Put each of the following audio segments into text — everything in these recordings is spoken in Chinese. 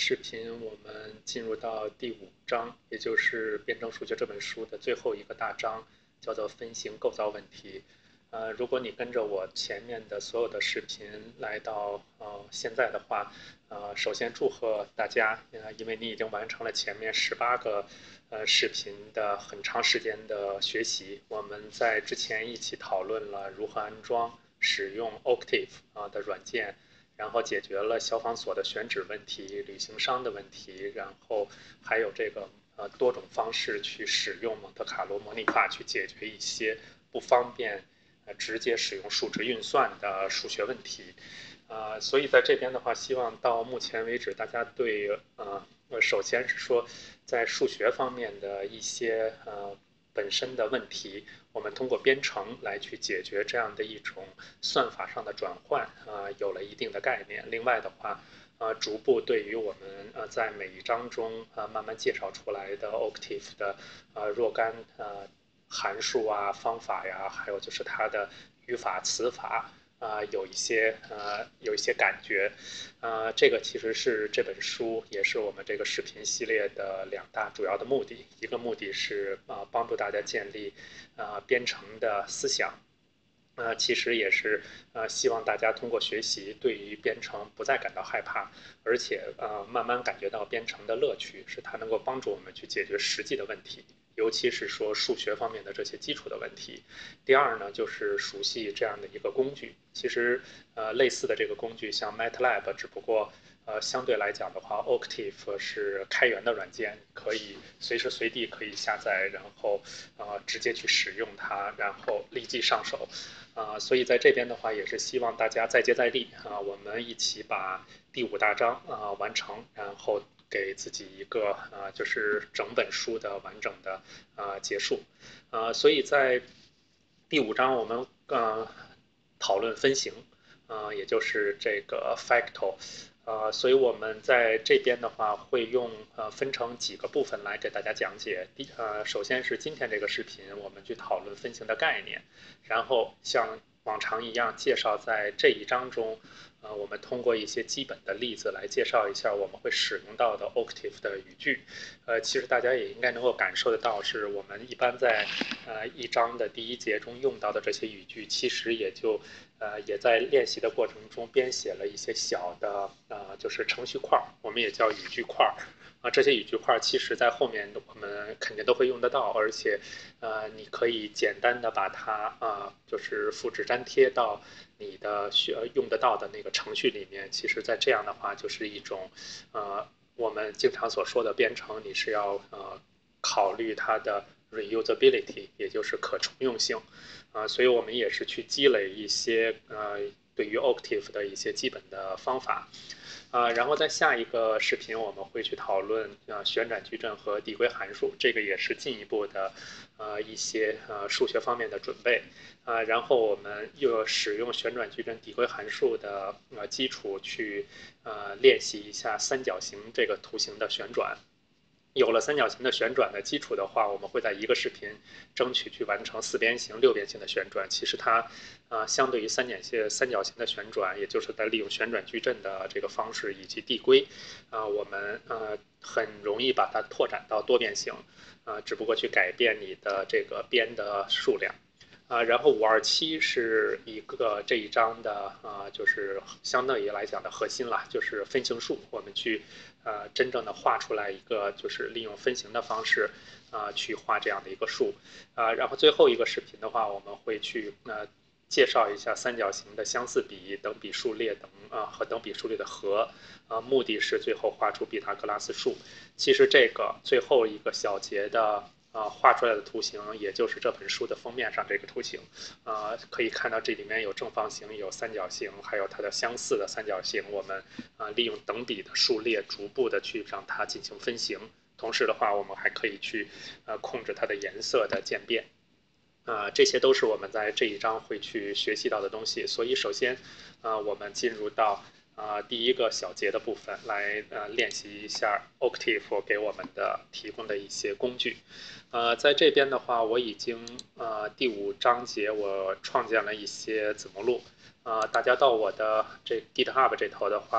视频我们进入到第5章，也就是编程数学这本书的最后一个大章，叫做分形构造问题。如果你跟着我前面的所有的视频来到现在的话，首先祝贺大家，因为你已经完成了前面18个视频的很长时间的学习。我们在之前一起讨论了如何安装使用 Octave 的软件。然后解决了消防锁的选址问题、旅行商的问题，然后还有这个多种方式去使用蒙特卡罗模拟化去解决一些不方便直接使用数值运算的数学问题。所以在这边的话，希望到目前为止，大家对首先是说在数学方面的一些本身的问题，我们通过编程来去解决这样的一种算法上的转换，有了一定的概念。另外的话，逐步对于我们在每一章中慢慢介绍出来的 Octave 的若干函数啊、方法呀，还有就是它的语法、词法。有一些感觉，这个其实是这本书也是我们这个视频系列的2大主要的目的。一个目的是帮助大家建立编程的思想，其实也是希望大家通过学习，对于编程不再感到害怕，而且慢慢感觉到编程的乐趣，是它能够帮助我们去解决实际的问题，尤其是说数学方面的这些基础的问题。第二呢，就是熟悉这样的一个工具。其实类似的这个工具像 MATLAB， 只不过相对来讲的话 ，Octave 是开源的软件，可以随时随地可以下载，然后直接去使用它，然后立即上手。所以在这边的话，也是希望大家再接再厉我们一起把第5大章完成，然后给自己一个就是整本书的完整的结束。所以在第5章我们讨论分形，也就是这个 Factor。所以我们在这边的话会用分成几个部分来给大家讲解。首先是今天这个视频，我们去讨论分形的概念，然后像往常一样介绍在这一章中，我们通过一些基本的例子来介绍一下我们会使用到的 Octave 的语句。其实大家也应该能够感受得到，是我们一般在一章的第1节中用到的这些语句，其实也在练习的过程中编写了一些小的就是程序块，我们也叫语句块。这些语句块其实在后面我们肯定都会用得到，而且你可以简单的把它就是复制粘贴到你的用得到的那个程序里面。其实在这样的话就是一种我们经常所说的编程，你是要考虑它的 reusability， 也就是可重用性。所以我们也是去积累一些对于 Octave 的一些基本的方法。然后在下一个视频我们会去讨论旋转矩阵和递归函数，这个也是进一步的一些数学方面的准备。然后我们又使用旋转矩阵、递归函数的基础去练习一下三角形这个图形的旋转。有了三角形的旋转的基础的话，我们会在一个视频争取去完成4边形、6边形的旋转。其实它相对于三角形的旋转，也就是在利用旋转矩阵的这个方式以及递归，我们很容易把它拓展到多边形，只不过去改变你的这个边的数量。然后527是一个这一章的就是相当于来讲的核心了，就是分形数。我们去真正的画出来一个，就是利用分形的方式去画这样的一个数。然后最后一个视频的话，我们会去介绍一下三角形的相似比、等比数列和等比数列的和，目的是最后画出毕达哥拉斯数。其实这个最后一个小节的画出来的图形，也就是这本书的封面上这个图形。可以看到这里面有正方形、有三角形，还有它的相似的三角形。我们利用等比的数列，逐步的去让它进行分形。同时的话，我们还可以去控制它的颜色的渐变。这些都是我们在这一章会去学习到的东西。所以首先我们进入到第一个小节的部分来练习一下 Octave 给我们的提供的一些工具。在这边的话，我已经第5章节我创建了一些子目录。大家到我的这 GitHub 这头的话，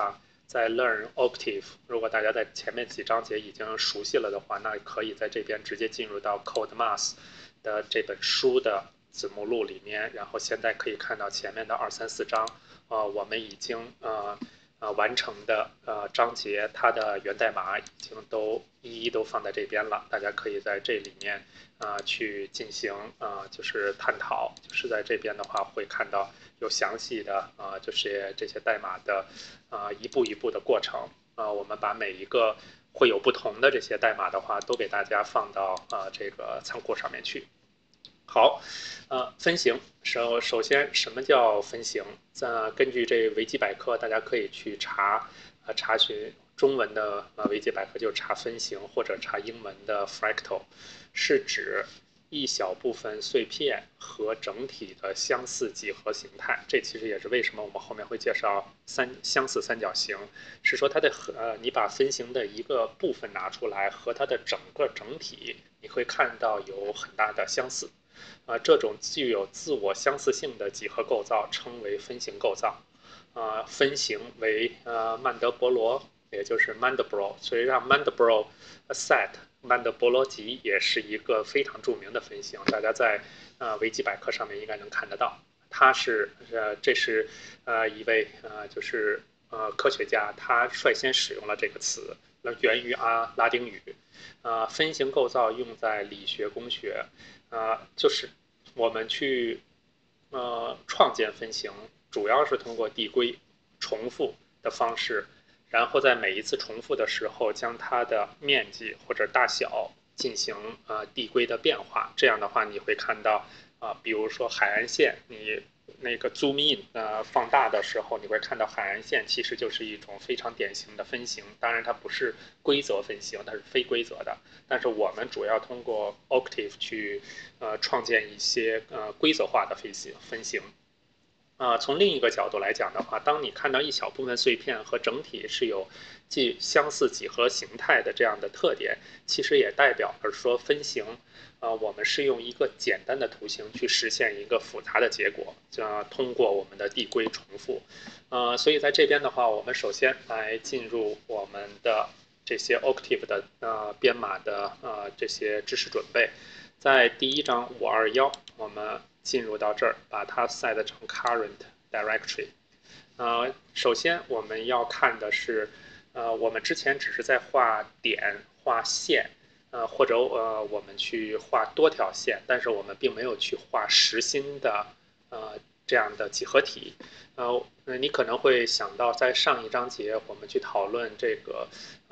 在 Learn Octave， 如果大家在前面几章节已经熟悉了的话，那可以在这边直接进入到 Codemass 的这本书的子目录里面，然后现在可以看到前面的2、3、4章，我们已经完成的章节，它的源代码已经都一一都放在这边了，大家可以在这里面去进行就是探讨，就是在这边的话会看到有详细的就是这些代码的一步一步的过程，我们把每一个会有不同的这些代码的话，都给大家放到这个仓库上面去。好，分形首先什么叫分形？根据这维基百科，大家可以去查询中文的维基百科就查分形，或者查英文的 fractal， 是指一小部分碎片和整体的相似几何形态。这其实也是为什么我们后面会介绍相似三角形，是说它的你把分形的一个部分拿出来，和它的整个整体，你会看到有很大的相似。这种具有自我相似性的几何构造称为分形构造。分形为曼德伯罗，也就是 Mandelbrot， 所以让 Mandelbrot set 曼德伯罗集也是一个非常著名的分形，大家在维基百科上面应该能看得到。这是一位就是科学家，他率先使用了这个词，源于拉丁语。分形构造用在理学工学，就是我们去创建分形，主要是通过递归重复的方式，然后在每一次重复的时候，将它的面积或者大小进行递归的变化。这样的话，你会看到比如说海岸线，你那个 zoom in 放大的时候，你会看到海岸线其实就是一种非常典型的分形。当然，它不是规则分形，它是非规则的。但是我们主要通过 Octave 去创建一些规则化的分形。从另一个角度来讲的话，当你看到一小部分碎片和整体是有相似几何形态的这样的特点，其实也代表着说分形，我们是用一个简单的图形去实现一个复杂的结果，通过我们的递归重复。所以在这边的话，我们首先来进入我们的这些 Octave 的编码的这些知识准备。在第一章521，我们进入到这儿，把它 set 成 current directory。首先我们要看的是，我们之前只是在画点、画线，或者我们去画多条线，但是我们并没有去画实心的这样的几何体。你可能会想到，在上一章节我们去讨论这个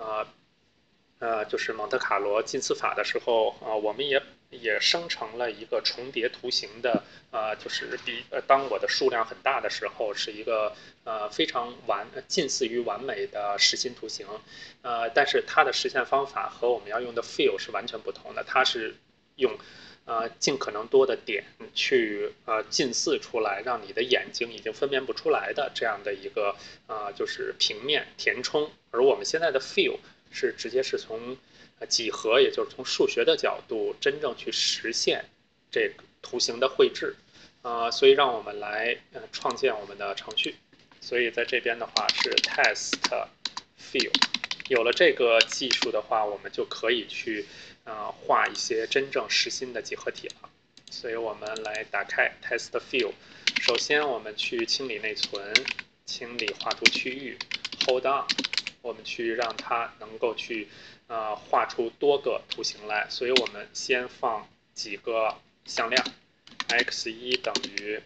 就是蒙特卡罗近似法的时候，我们也生成了一个重叠图形的，就是当我的数量很大的时候，是一个非常近似于完美的实心图形，但是它的实现方法和我们要用的 fill 是完全不同的，它是用尽可能多的点去近似出来，让你的眼睛已经分辨不出来的这样的一个就是平面填充，而我们现在的 fill 是直接是从几何，也就是从数学的角度真正去实现这个图形的绘制，所以让我们来创建我们的程序。所以在这边的话是 test fill， 有了这个技术的话，我们就可以去画一些真正实心的几何体了。所以我们来打开 test fill， 首先我们去清理内存，清理画图区域 ，hold on。我们去让它能够去画出多个图形来，所以我们先放几个向量 ，x1 等于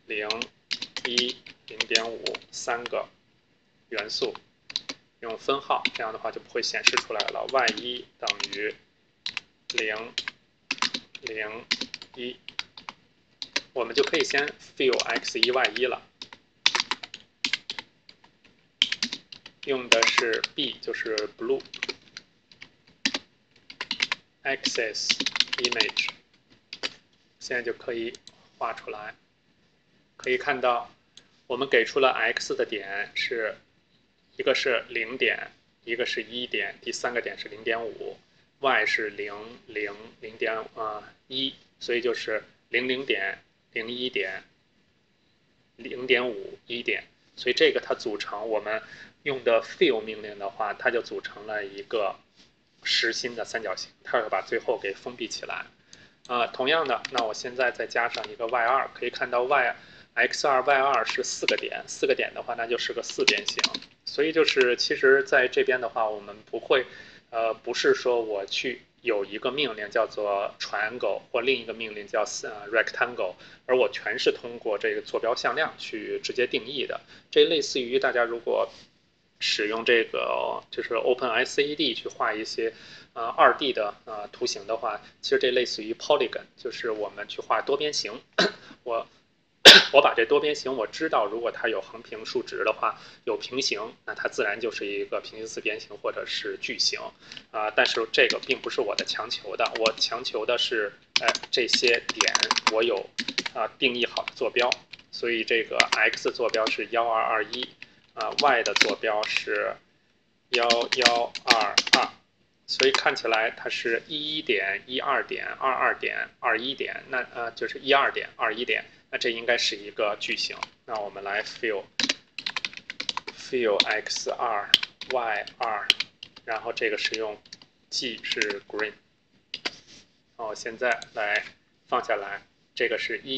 0、1、0.5，三个元素，用分号，这样的话就不会显示出来了。y1 等于0、0、1，我们就可以先 fill x1、y1 了。用的是 B， 就是 blue axis image， 现在就可以画出来。可以看到，我们给出了 x 的点是一个是0点，一个是1点，第三个点是0.5，y 是0、0、0.1，所以就是00点、01点、0.5、1点。所以这个它组成我们用的 fill 命令的话，它就组成了一个实心的三角形，它会把最后给封闭起来。同样的，那我现在再加上一个 y2，可以看到 x2 y2是4个点，4个点的话，那就是个四边形。所以就是其实在这边的话，我们不是说我去有一个命令叫做 triangle 或另一个命令叫rectangle， 而我全是通过这个坐标向量去直接定义的。这类似于大家如果使用这个就是 OpenSCAD 去画一些2D 的图形的话，其实这类似于 polygon， 就是我们去画多边形。我把这多边形我知道，如果它有横平竖直的话，有平行，那它自然就是一个平行四边形或者是矩形但是这个并不是我的强求的，我强求的是这些点我有定义好的坐标，所以这个 x 坐标是1221y 的坐标是1122，所以看起来它是11点、12点、22点、21点，那就是12点、21点，那这应该是一个矩形。那我们来 fill x2 y2，然后这个是用 G 是 green。好，现在来放下来，这个是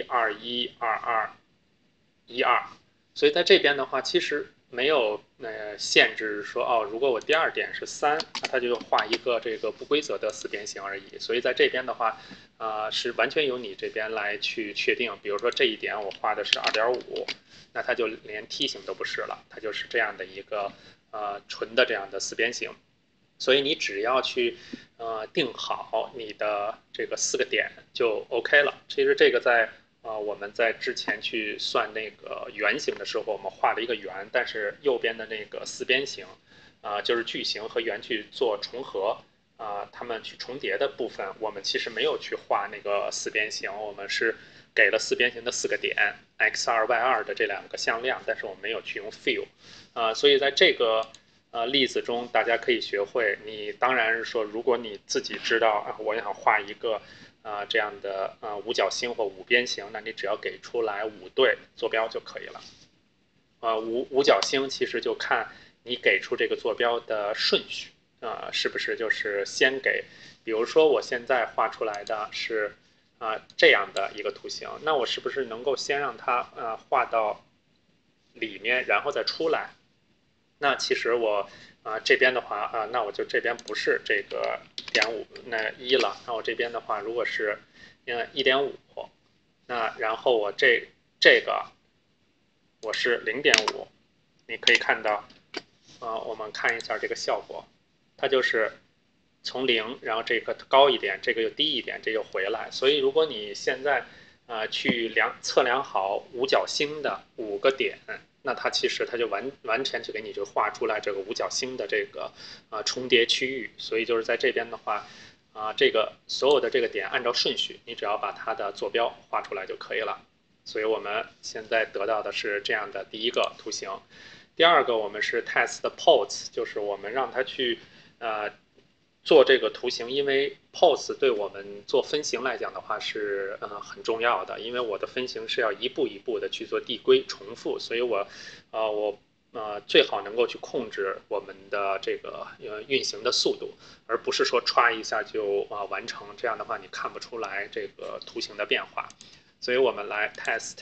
11、21、22、12，所以在这边的话，其实没有限制说如果我第二点是3，那它就画一个这个不规则的四边形而已。所以在这边的话，是完全由你这边来去确定。比如说这一点我画的是2.5，那它就连梯形都不是了，它就是这样的一个纯的这样的四边形。所以你只要去定好你的这个4个点就 OK 了。其实这个在我们在之前去算那个圆形的时候，我们画了一个圆，但是右边的那个四边形就是矩形和圆去做重合它们去重叠的部分，我们其实没有去画那个四边形，我们是给了四边形的4个点 x2 y2 的这2个向量，但是我们没有去用 fill 所以在这个例子中，大家可以学会。你当然是说，如果你自己知道我想画一个这样的五角星或五边形，那你只要给出来5对坐标就可以了。五角星其实就看你给出这个坐标的顺序是不是就是先给，比如说我现在画出来的是这样的一个图形，那我是不是能够先让它画到里面，然后再出来？那其实我这边的话那我就这边不是这个0.5那1了，那我这边的话如果是1.5，那然后我这个我是0.5，你可以看到我们看一下这个效果，它就是从0，然后这个高一点，这个又低一点，这又回来。所以如果你现在去测量好五角星的5个点，那它其实它就完全就给你就画出来这个五角星的这个重叠区域。所以就是在这边的话这个所有的这个点按照顺序，你只要把它的坐标画出来就可以了。所以我们现在得到的是这样的第一个图形。第二个我们是 test pose， 就是我们让它去做这个图形，因为 pose 对我们做分形来讲的话是很重要的，因为我的分形是要一步一步的去做递归重复，所以我最好能够去控制我们的这个运行的速度，而不是说歘一下就完成，这样的话你看不出来这个图形的变化。所以我们来 test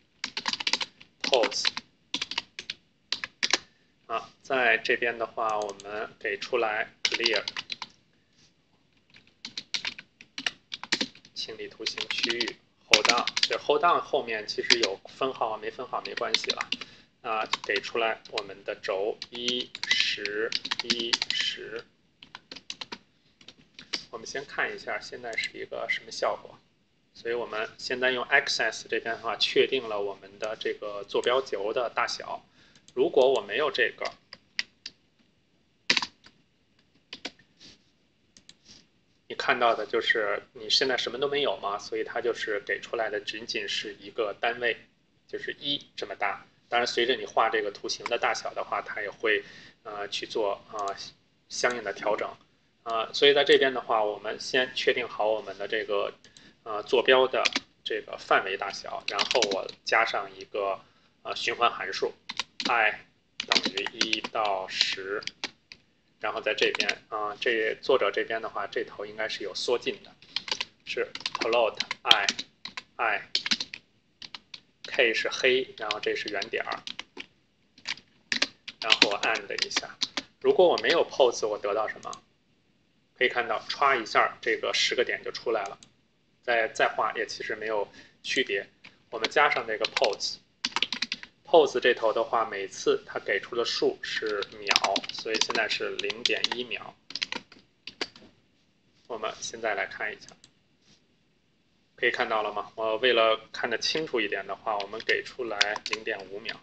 pose。在这边的话，我们给出来 clear 清理图形区域 hold down， 这 hold down 后面其实有分号没分号没关系了给出来我们的轴1、10、1、10。我们先看一下现在是一个什么效果。所以我们现在用 access 这边的话，确定了我们的这个坐标轴的大小。如果我没有这个，你看到的就是你现在什么都没有嘛，所以它就是给出来的仅仅是一个单位，就是1这么大。当然，随着你画这个图形的大小的话，它也会去做相应的调整所以在这边的话，我们先确定好我们的这个坐标的这个范围大小，然后我加上一个循环函数 i 等于 1到10，然后在这边这作者这边的话，这头应该是有缩进的，是 float i k 是黑，然后这是圆点，然后我 and 一下。如果我没有 pose， 我得到什么？可以看到，歘一下，这个10个点就出来了。再画也其实没有区别。我们加上这个 pose 这头的话，每次它给出的数是秒，所以现在是0.1秒。我们现在来看一下，可以看到了吗？我为了看得清楚一点的话，我们给出来0.5秒。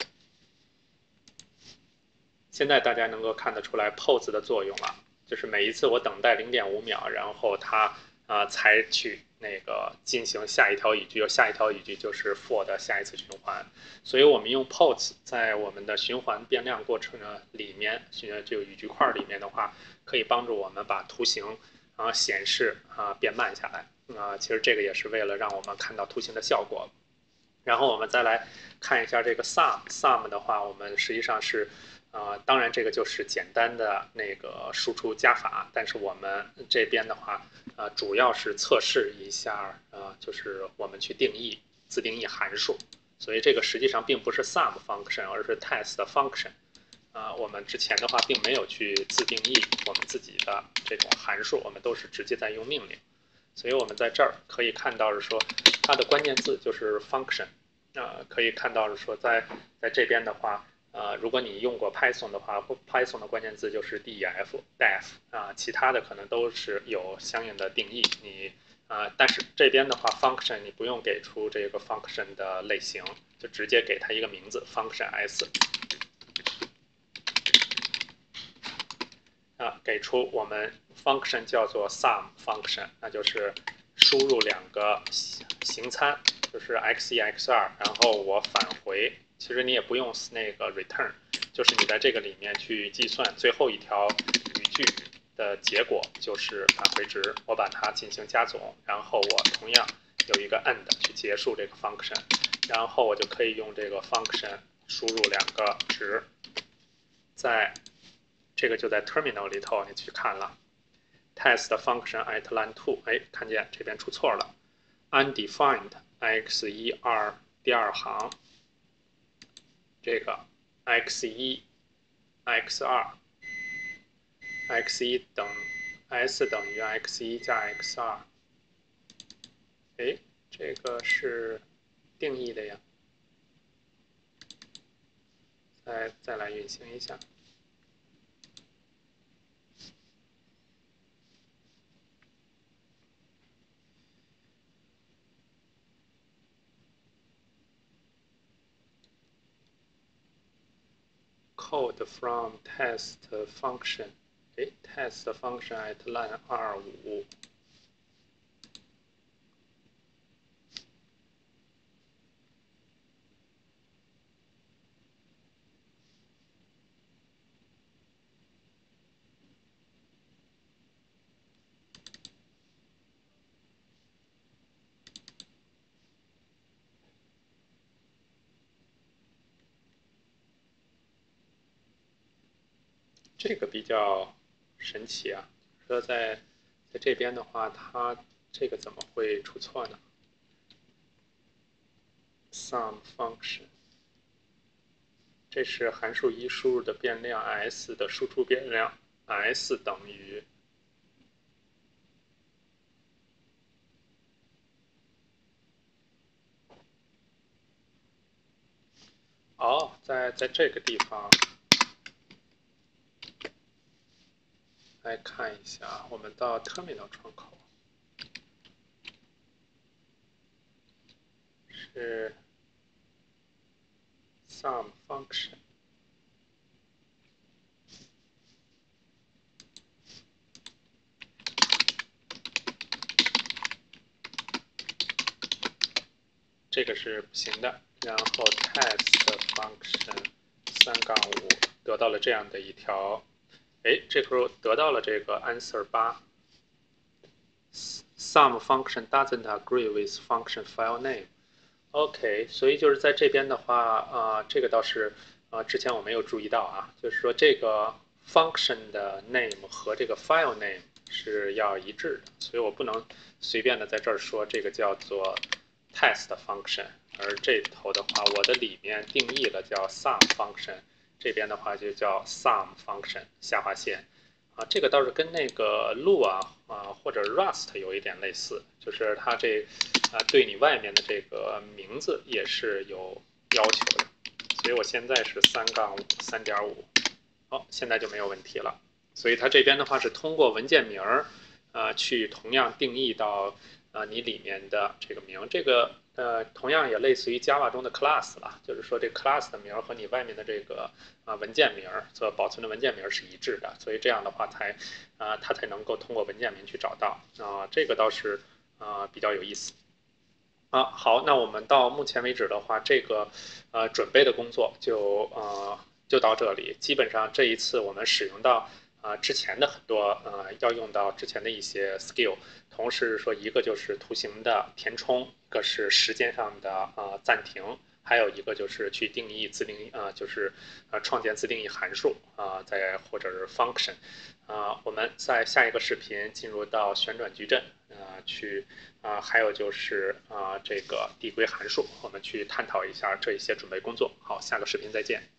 现在大家能够看得出来 pose 的作用了，就是每一次我等待0.5秒，然后它采取那个进行下一条语句，下一条语句就是 for 的下一次循环。所以我们用 pose 在我们的循环变量过程里面，这个语句块里面的话，可以帮助我们把图形显示变慢下来。其实这个也是为了让我们看到图形的效果。然后我们再来看一下这个 sum 的话，我们实际上是当然这个就是简单的那个输出加法，但是我们这边的话主要是测试一下就是我们去自定义函数，所以这个实际上并不是 sum function， 而是 test function。我们之前的话并没有去自定义我们自己的这种函数，我们都是直接在用命令。所以我们在这儿可以看到是说，它的关键字就是 function。可以看到是说在这边的话，如果你用过 Python 的话 ，Python 的关键字就是 def 其他的可能都是有相应的定义。但是这边的话 function 你不用给出这个 function 的类型，就直接给它一个名字 function s。给出我们 function 叫做 sum function， 那就是输入2个形参，就是 x1、x2， 然后我返回。其实你也不用那个 return， 就是你在这个里面去计算最后一条语句的结果就是返回值，我把它进行加总，然后我同样有一个 end 去结束这个 function， 然后我就可以用这个 function 输入2个值，这个就在 terminal 里头，你去看了 test function at line 2，看见这边出错了 ，undefined x1、2第2行，这个 x1、x2，x1等 s 等于 x1 加 x2，这个是定义的呀，再来运行一下。Code from test function， test function at line 25。这个比较神奇啊，说在这边的话，它这个怎么会出错呢 ？Sum function， 这是函数一输入的变量 s 的输出变量 s 等于在这个地方来看一下，我们到 terminal 窗口是 sum function。这个是不行的，然后 test function 3-5得到了这样的一条，这时候得到了这个 answer 8。Sum function doesn't agree with function file name。OK， 所以就是在这边的话，这个倒是之前我没有注意到啊，就是说这个 function 的 name 和这个 file name 是要一致的，所以我不能随便的在这儿说这个叫做 test function，而这头的话，我的里面定义了叫 sum function，这边的话就叫 sum function 下划线。这个倒是跟那个 Lua 或者 Rust 有一点类似，就是它这对你外面的这个名字也是有要求的。所以我现在是3-5，3.5，好，现在就没有问题了。所以它这边的话是通过文件名去同样定义到你里面的这个名，这个同样也类似于 Java 中的 class 了，就是说这 class 的名和你外面的这个文件名所保存的文件名是一致的，所以这样的话它才能够通过文件名去找到这个倒是比较有意思。好，那我们到目前为止的话，这个准备的工作就到这里。基本上这一次我们使用到之前的很多要用到之前的一些 skill，同时说一个就是图形的填充，一个是时间上的暂停，还有一个就是去定义自定义就是创建自定义函数再或者是 function。我们在下一个视频进入到旋转矩阵还有就是这个递归函数，我们去探讨一下这一些准备工作。好，下个视频再见。